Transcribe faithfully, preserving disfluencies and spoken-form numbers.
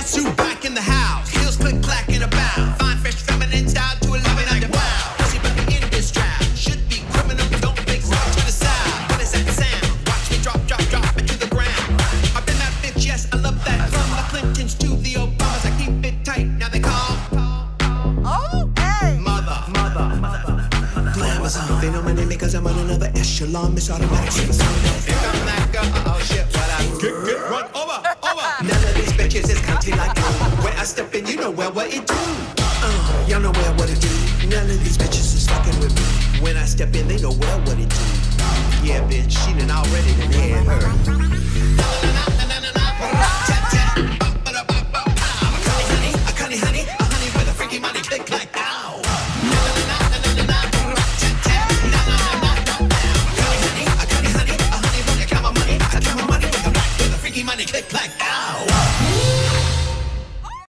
Sue back in the house. Heels click clack in a bow. Fine fresh feminine style to a loving under wow. Pussy but the in this trap. Should be criminal, don't make rock to the side. What is that sound? Watch me drop, drop, drop it to the ground. I've been that bitch, yes, I love that. From the Clintons to the Obamas, I keep it tight. Now they call. Oh, hey. Mother, mother, mother. Glamazon. They know my name because I'm on another echelon. Miss Automatic. Here come that girl. Oh shit, what I get, get, run over, over. None of these bitches is country like you. When I step in, you know well what it do. Uh, y'all know well what it do. None of these bitches is fucking with me. When I step in, they know well what it do. Yeah, bitch, she done already done had her.